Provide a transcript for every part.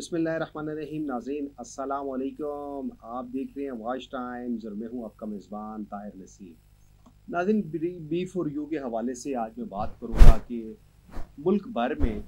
बिस्मिल्लाहिर्रहमानिर्रहीम। नाज़रीन अस्सलाम वालेकुम। आप देख रहे हैं वॉच टाइम्स और मैं हूं आपका मेज़बान ताहिर नसीर। नाज़रीन, बी फॉर यू के हवाले से आज मैं बात करूंगा कि मुल्क भर में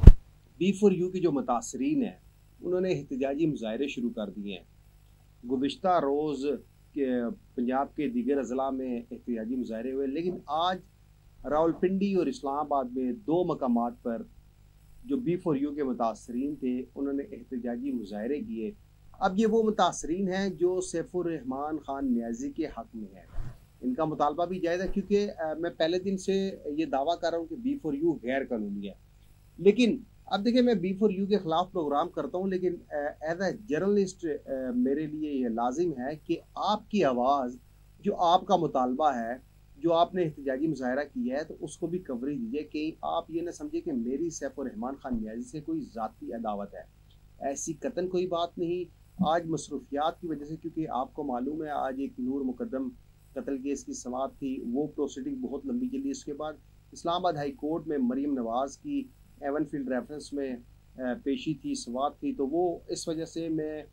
बी फॉर यू के जो मुतासरीन हैं उन्होंने एहतजाजी मुजाहरे शुरू कर दिए हैं। गुज़िश्ता रोज़ के पंजाब के दीगर अज़ला में एहतजाजी मुजाहरे हुए, लेकिन आज रावलपिंडी और इस्लामाबाद में दो मकामात पर जो बी फॉर यू के मुतासरीन थे उन्होंने एहतजाजी मुजाहरे किए। अब ये वो मुतासरीन हैं जो सैफुर्रहमान खान नियाज़ी के हक़ में है। इनका मुतालबा भी जायज़ है, क्योंकि मैं पहले दिन से ये दावा कर रहा हूँ कि बी फॉर यू गैर कानूनी है। लेकिन अब देखिए, मैं बी फॉर यू के ख़िलाफ़ प्रोग्राम करता हूँ, लेकिन एज ए जर्नलिस्ट मेरे लिए ये लाजिम है कि आपकी आवाज़, जो आपका मुतालबा है, जो आपने एहतजाजी मुजाहरा किया है, तो उसको भी कवरेज दीजिए। कि आप ये ना समझे कि मेरी सैफुर्रहमान खान नियाज़ी से कोई ज़ाती अदावत है, ऐसी कतन कोई बात नहीं। आज मसरूफियात की वजह से, क्योंकि आपको मालूम है आज एक नूर मुकद्दम कत्ल केस की समाअत थी, वो प्रोसीडिंग बहुत लंबी चली। उसके बाद इस्लामाबाद हाई कोर्ट में मरीम नवाज़ की एवन फील्ड रेफरेंस में पेशी थी, समाअत थी, तो वो इस वजह से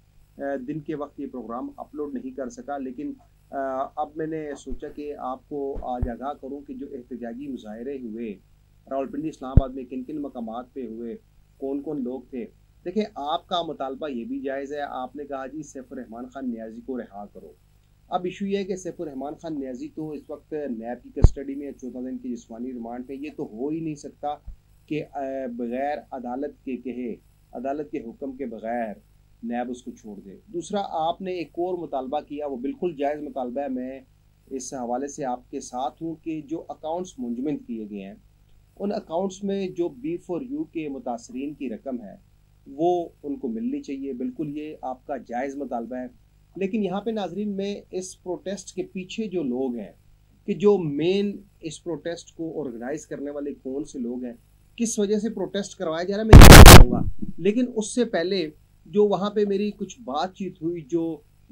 मैं दिन के वक्त ये प्रोग्राम अपलोड नहीं कर सका। लेकिन अब मैंने सोचा कि आपको आज आगाह करूं कि जो एहतजाजी मुजाहरे हुए रावलपिंडी इस्लामाबाद में किन किन मकामात पे हुए, कौन कौन लोग थे। देखिए, आपका मुतालबा ये भी जायज़ है। आपने कहा जी सैफुर्रहमान खान नियाज़ी को रिहा करो। अब इशू ये है कि सैफुर्रहमान खान नियाज़ी तो इस वक्त नैब की कस्टडी में 14 दिन की जिस्मानी रिमांड पे। ये तो हो ही नहीं सकता कि बग़ैर अदालत के कहे, अदालत के हुक्म के बग़ैर नैब उसको छोड़ दे। दूसरा, आपने एक और मुतालबा किया, वो बिल्कुल जायज़ मुतालबा है। मैं इस हवाले से आपके साथ हूँ कि जो अकाउंट्स मुंजमद किए गए हैं, उन अकाउंट्स में जो बी फॉर यू के मुतासरीन की रकम है वो उनको मिलनी चाहिए। बिल्कुल ये आपका जायज़ मुतालबा है। लेकिन यहाँ पे नाजरीन, में इस प्रोटेस्ट के पीछे जो लोग हैं, कि जो मेन इस प्रोटेस्ट को ऑर्गेनाइज करने वाले कौन से लोग हैं, किस वजह से प्रोटेस्ट करवाया जा रहा है, मैं ये बताऊँगा। लेकिन उससे पहले जो वहाँ पे मेरी कुछ बातचीत हुई, जो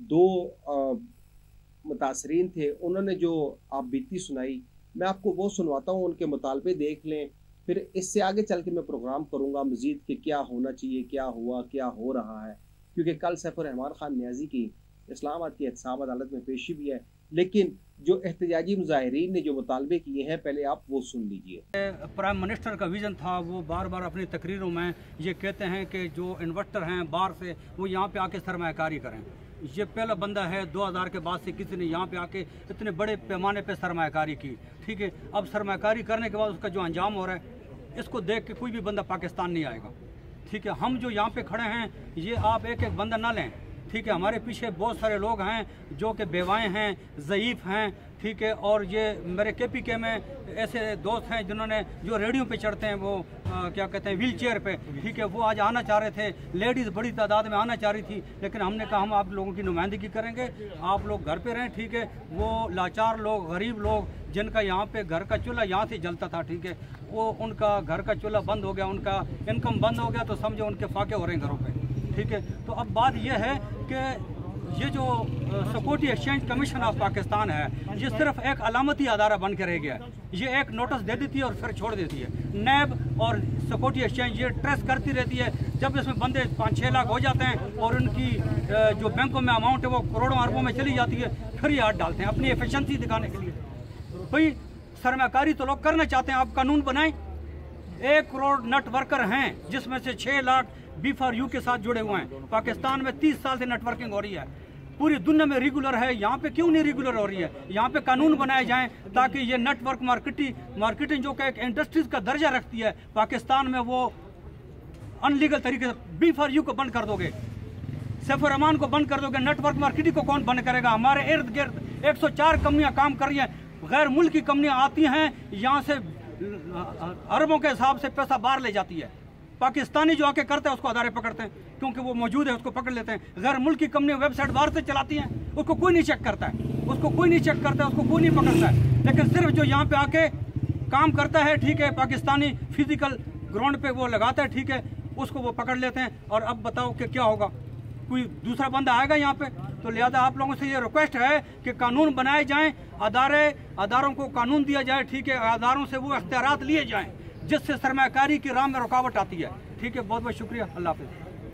दो मुतासरीन थे, उन्होंने जो आप बीती सुनाई, मैं आपको वो सुनवाता हूँ। उनके मुतालबे देख लें, फिर इससे आगे चल के मैं प्रोग्राम करूँगा मज़ीद कि क्या होना चाहिए, क्या हुआ, क्या हो रहा है। क्योंकि कल सैफुर्रहमान खान नियाज़ी की इस्लामाबाद की एहतसाब अदालत में पेशी भी है। लेकिन जो एहतजाजी मुजाहिरीन ने जो मुतालबे किए हैं, पहले आप वो सुन लीजिए। प्राइम मिनिस्टर का विज़न था, वो बार बार अपनी तकरीरों में ये कहते हैं कि जो इन्वेस्टर हैं बाहर से, वो यहाँ पे आके सरमायाकारी करें। ये पहला बंदा है 2000 के बाद से किसी ने यहाँ पे आके इतने बड़े पैमाने पे सरमायाकारी की। ठीक है, अब सरमायाकारी करने के बाद उसका जो अंजाम हो रहा है, इसको देख के कोई भी बंदा पाकिस्तान नहीं आएगा। ठीक है, हम जो यहाँ पे खड़े हैं, ये आप एक एक बंदा ना लें। ठीक है, हमारे पीछे बहुत सारे लोग हैं जो कि बेवाएँ हैं, ज़ईफ़ हैं। ठीक है, और ये मेरे KPK में ऐसे दोस्त हैं जिन्होंने जो रेडियो पे चढ़ते हैं, वो क्या कहते हैं, व्हील चेयर पे। ठीक है, वो आज आना चाह रहे थे, लेडीज़ बड़ी तादाद में आना चाह रही थी, लेकिन हमने कहा हम आप लोगों की नुमाइंदगी करेंगे, आप लोग घर पे रहें। ठीक है, वो लाचार लोग, गरीब लोग, जिनका यहाँ पे घर का चूल्हा यहाँ से जलता था, ठीक है, वो उनका घर का चूल्हा बंद हो गया, उनका इनकम बंद हो गया, तो समझो उनके फाके हो रहे हैं घरों पर। ठीक है, तो अब बात यह है कि ये जो security exchange commission of Pakistan है, ये सिर्फ एक अलामती अदारा बन के रह गया है। ये एक नोटिस दे देती है और फिर छोड़ देती है। नैब और सिक्योरिटी एक्सचेंज ये ट्रेस करती रहती है। जब इसमें बंदे 5-6 लाख हो जाते हैं और उनकी जो बैंकों में अमाउंट है वो करोड़ों अरबों में चली जाती है, फिर ये हाथ डालते हैं अपनी एफिशिएंसी दिखाने के लिए। भाई, सरमायाकारी तो लोग करना चाहते हैं, आप कानून बनाएं। 1 करोड़ नेटवर्कर हैं, जिसमें से 6 लाख बी फॉर यू के साथ जुड़े हुए हैं। पाकिस्तान में 30 साल से नेटवर्किंग हो रही है, पूरी दुनिया में रेगुलर है। यहाँ पे क्यों नहीं रेगुलर हो रही है? यहाँ पे कानून बनाए जाएं ताकि ये नेटवर्क मार्केटिंग जो कि एक इंडस्ट्रीज का दर्जा रखती है पाकिस्तान में, वो अनलीगल तरीके से बी फॉर यू को बंद कर दोगे, सैफुर्रहमान को बंद कर दोगे, नेटवर्क मार्केटिंग को कौन बंद करेगा? हमारे इर्द गिर्द 104 कंपनियाँ काम कर रही हैं, गैर मुल्की कंपनियाँ आती हैं, यहाँ से अरबों के हिसाब से पैसा बाहर ले जाती है। पाकिस्तानी जो आके करता है उसको अदारे पकड़ते हैं, क्योंकि वो मौजूद है, उसको पकड़ लेते हैं। गैर मुल्की कंपनी वेबसाइट बाहर से चलाती हैं, उसको कोई नहीं चेक करता है, उसको कोई नहीं चेक करता है, उसको कोई नहीं पकड़ता है। लेकिन सिर्फ जो यहाँ पे आके काम करता है, ठीक है, पाकिस्तानी फिजिकल ग्राउंड पे वो लगाता है, ठीक है, उसको वो पकड़ लेते हैं। और अब बताओ कि क्या होगा? कोई दूसरा बंदा आएगा यहाँ पे? तो लिहाजा आप लोगों से ये रिक्वेस्ट है कि कानून बनाए जाएं, अदारों को कानून दिया जाए। ठीक है, अदारों से वो इख्तियारात लिए जाएं जिससे सरमायाकारी की राह में रुकावट आती है। ठीक है, बहुत बहुत शुक्रिया, अल्लाह हाफ़िज़।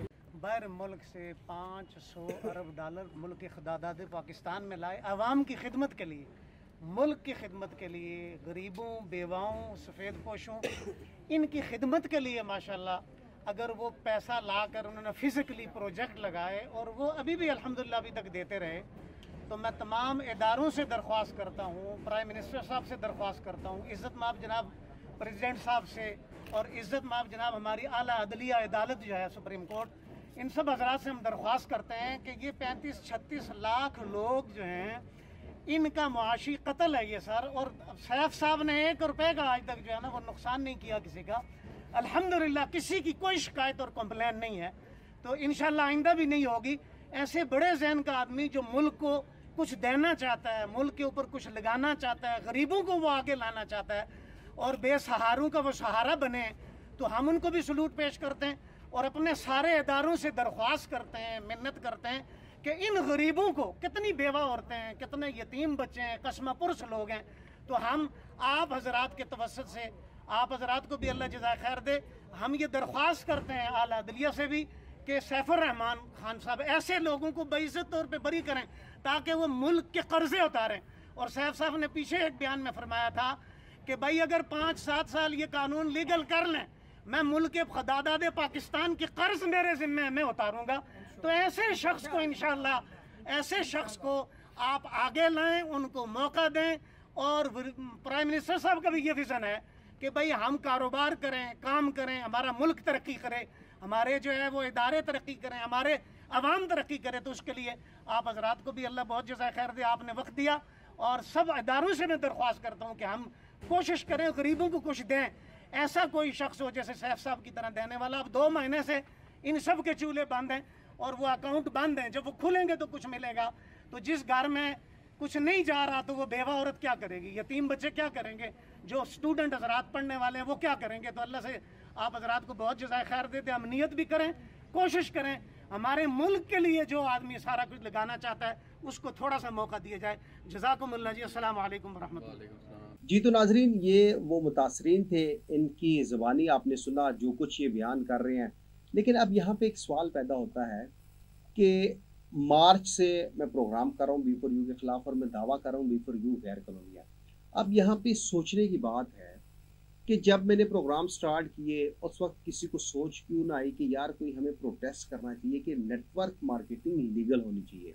बाहर मुल्क से 500 अरब डॉलर मुल्क के खदादात पाकिस्तान में लाए, आवाम की खिदमत के लिए, मुल्क की खिदमत के लिए, गरीबों, बेवाओं, सफ़ेद पोशों, इनकी खिदमत के लिए माशाल्लाह अगर वो पैसा ला कर उन्होंने फ़िज़िकली प्रोजेक्ट लगाए और वो अभी भी अल्हम्दुलिल्लाह अभी तक देते रहे, तो मैं तमाम इदारों से दरख्वास्त करता हूँ, प्राइम मिनिस्टर साहब से दरख्वास्त करता हूँ, इज़्ज़त माब जनाब प्रेसिडेंट साहब से और इज़्ज़त माब जनाब हमारी आला अदलिया अदालत जो है सुप्रीम कोर्ट, इन सब हजरात से हम दरख्वास्त करते हैं कि ये 35-36 लाख लोग जो हैं इनका मुआशी कत्ल है ये सर। और सैफ साहब ने 1 रुपये का आज तक जो है ना वो नुकसान नहीं किया किसी का, अल्हम्दुलिल्लाह किसी की कोई शिकायत और कंप्लेन नहीं है, तो इंशाल्लाह आइंदा भी नहीं होगी। ऐसे बड़े जहन का आदमी जो मुल्क को कुछ देना चाहता है, मुल्क के ऊपर कुछ लगाना चाहता है, गरीबों को वो आगे लाना चाहता है और बेसहारों का वो सहारा बने, तो हम उनको भी सलूट पेश करते हैं और अपने सारे इदारों से दरख्वास्त करते हैं, मिन्नत करते हैं कि इन गरीबों को, कितनी बेवा औरतें हैं, कितने यतीम बच्चे हैं, कस्मापुरस लोग हैं, तो हम आप हजरात के तवस्सुत से, आप हजरात को भी अल्लाह जज़ाए खैर दे, हम ये दरख्वास्त करते हैं आला अदलिया से भी कि सैफुर रहमान खान साहब ऐसे लोगों को बेइज्जत तौर पे बरी करें ताकि वो मुल्क के कर्जे उतारें। और सैफ साहब ने पीछे एक बयान में फरमाया था कि भाई अगर 5-7 साल ये कानून लीगल कर लें, मैं मुल्क के खदादाद पाकिस्तान के कर्ज मेरे ज़िम्मे मैं उतारूंगा। तो ऐसे शख्स को इंशाल्लाह, ऐसे शख्स को आप आगे लाएं, उनको मौका दें। और प्राइम मिनिस्टर साहब का भी ये विज़न है कि भाई हम कारोबार करें, काम करें, हमारा मुल्क तरक्की करे, हमारे जो है वो इदारे तरक्की करें, हमारे अवाम तरक्की करे, तो उसके लिए आप हजरात को भी अल्लाह बहुत जज़ाए खैर दे, आपने वक्त दिया। और सब इदारों से मैं दरख्वास्त करता हूँ कि हम कोशिश करें गरीबों को कुछ दें, ऐसा कोई शख्स हो जैसे सैफ साहब की तरह देने वाला। अब 2 महीने से इन सब के चूल्हे बंद हैं और वो अकाउंट बंद हैं, जब वो खुलेंगे तो कुछ मिलेगा। तो जिस घर में कुछ नहीं जा रहा तो वो बेवा औरत क्या करेगी, यतीम बच्चे क्या करेंगे, जो स्टूडेंट हजरात पढ़ने वाले हैं वो क्या करेंगे। तो अल्लाह से आप हजरात को बहुत जज़ाए खैर देते, हम नियत भी करें, कोशिश करें, हमारे मुल्क के लिए जो आदमी सारा कुछ लगाना चाहता है उसको थोड़ा सा मौका दिया जाए। जज़ाकुमुल्लाह जी, अस्सलाम वालेकुम रहमतुल्लाह। जी तो नाजरीन, ये वो मुतासरीन थे, इनकी ज़बानी आपने सुना जो कुछ ये बयान कर रहे हैं। लेकिन अब यहाँ पे एक सवाल पैदा होता है कि मार्च से मैं प्रोग्राम कर रहा हूँ B4U के ख़िलाफ़ और मैं दावा कर रहा हूँ B4U गैर कानूनी है। अब यहाँ पे सोचने की बात है कि जब मैंने प्रोग्राम स्टार्ट किए उस वक्त किसी को सोच क्यों ना आई कि यार कोई हमें प्रोटेस्ट करना चाहिए कि नेटवर्क मार्केटिंग लीगल होनी चाहिए।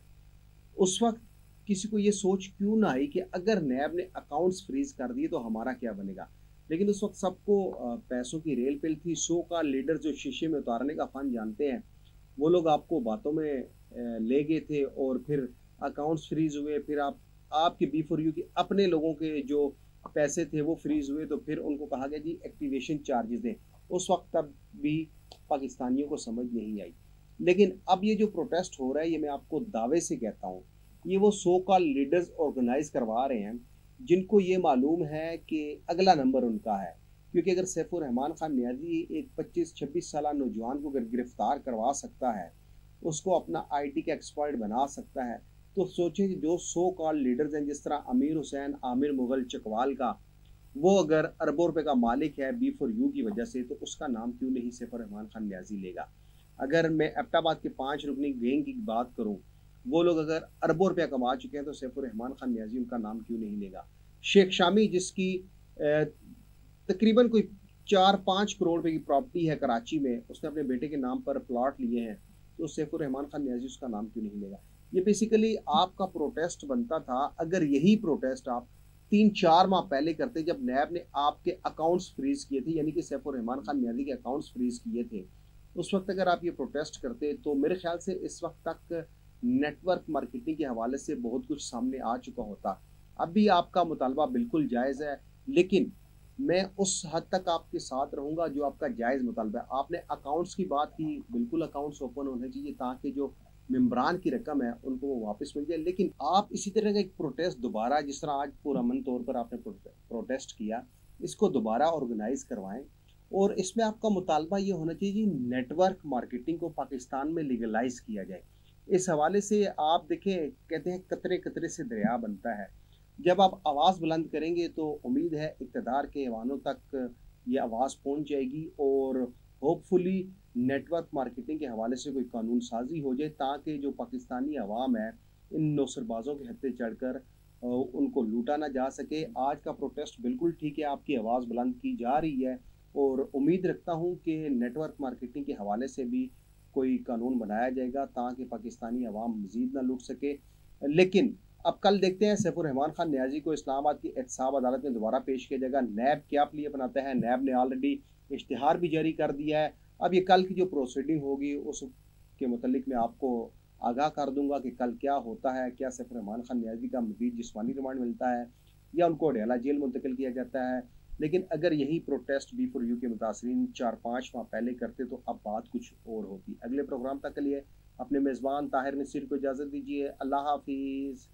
उस वक्त किसी को ये सोच क्यों ना आई कि अगर नैब ने अकाउंट्स फ्रीज कर दिए तो हमारा क्या बनेगा। लेकिन उस वक्त सबको पैसों की रेल पेल थी। शो का लीडर जो शीशे में उतारने का फन जानते हैं, वो लोग आपको बातों में ले गए थे और फिर अकाउंट्स फ्रीज हुए। फिर आपके B4U के अपने लोगों के जो पैसे थे वो फ्रीज हुए, तो फिर उनको कहा गया जी एक्टिवेशन चार्जेस दें। उस वक्त तब भी पाकिस्तानियों को समझ नहीं आई। लेकिन अब ये जो प्रोटेस्ट हो रहा है, ये मैं आपको दावे से कहता हूँ, ये वो सो कॉल लीडर्स ऑर्गेनाइज करवा रहे हैं जिनको ये मालूम है कि अगला नंबर उनका है। क्योंकि अगर सैफुर रहमान खान नियाज़ी एक 25-26 साल नौजवान को अगर गिरफ्तार करवा सकता है, उसको अपना IT का एक्सपर्ट बना सकता है, तो सोचें कि जो सो कॉल लीडर्स हैं जिस तरह अमीर हुसैन, आमिर मुगल चकवाल का, वो अगर अरबों रुपए का मालिक है B4U की वजह से, तो उसका नाम क्यों नहीं सैफुर रहमान खान नियाज़ी लेगा। अगर मैं एबटाबाद के 5 रुकनी गैंग की बात करूँ, वो लोग अगर अरबों रुपया कमा चुके हैं तो सैफुर रहमान खान नियाज़ी उनका नाम क्यों नहीं लेगा। शेख शामी जिसकी तकरीबन कोई 4-5 करोड़ रुपए की प्रॉपर्टी है कराची में, उसने अपने बेटे के नाम पर प्लॉट लिए हैं, तो सैफुर रहमान खान नियाज़ी उसका नाम क्यों नहीं लेगा। ये बेसिकली आपका प्रोटेस्ट बनता था। अगर यही प्रोटेस्ट आप 3-4 माह पहले करते, जब नैब ने आपके अकाउंट्स फ्रीज किए थे, यानी कि सैफुर रहमान खान नियाज़ी के अकाउंट्स फ्रीज किए थे, उस वक्त अगर आप ये प्रोटेस्ट करते तो मेरे ख्याल से इस वक्त तक नेटवर्क मार्केटिंग के हवाले से बहुत कुछ सामने आ चुका होता। अब भी आपका मुतालबा बिल्कुल जायज़ है, लेकिन मैं उस हद तक आपके साथ रहूँगा जो आपका जायज़ मुतालबा है। आपने अकाउंट्स की बात की, बिल्कुल अकाउंट्स ओपन होने चाहिए ताकि जो मेम्बरान की रकम है उनको वो वापस मिल जाए। लेकिन आप इसी तरह का एक प्रोटेस्ट दोबारा, जिस तरह आज पुरअमन तौर पर आपने प्रोटेस्ट किया, इसको दोबारा ऑर्गेनाइज करवाएं। और इसमें आपका मुतालबा ये होना चाहिए कि नेटवर्क मार्केटिंग को पाकिस्तान में लीगलाइज किया जाए। इस हवाले से आप देखें, कहते हैं कतरे कतरे से दरिया बनता है। जब आप आवाज़ बुलंद करेंगे तो उम्मीद है इक़्तिदार के ऐवानों तक ये आवाज़ पहुंच जाएगी और होपफुली नेटवर्क मार्केटिंग के हवाले से कोई कानून साजी हो जाए, ताकि जो पाकिस्तानी अवाम है इन नौसरबाजों के हत्थे चढ़कर उनको लूटा ना जा सके। आज का प्रोटेस्ट बिल्कुल ठीक है, आपकी आवाज़ बुलंद की जा रही है और उम्मीद रखता हूँ कि नेटवर्क मार्केटिंग के हवाले से भी कोई कानून बनाया जाएगा ताकि पाकिस्तानी अवाम मज़ीद ना लूट सके। लेकिन अब कल देखते हैं सैफुर रहमान खान न्याजी को इस्लामाबाद की एहतसाब अदालत में दोबारा पेश किया जाएगा। नैब क्या प्ले बनाता है? नैब ने ऑलरेडी इश्तिहार भी जारी कर दिया है। अब ये कल की जो प्रोसीडिंग होगी उसके मुतल्लिक मैं आपको आगाह कर दूंगा कि कल क्या होता है। क्या सैफुर रहमान खान न्याजी का मज़ीद जिस्मानी रिमांड मिलता है या उनको अडयाला जेल मुंतकिल किया जाता है। लेकिन अगर यही प्रोटेस्ट B4U के मुतासरीन 4-5 माह पहले करते तो अब बात कुछ और होती। अगले प्रोग्राम तक के लिए अपने मेज़बान ताहिर नसीर को इजाज़त दीजिए। अल्लाह हाफिज़।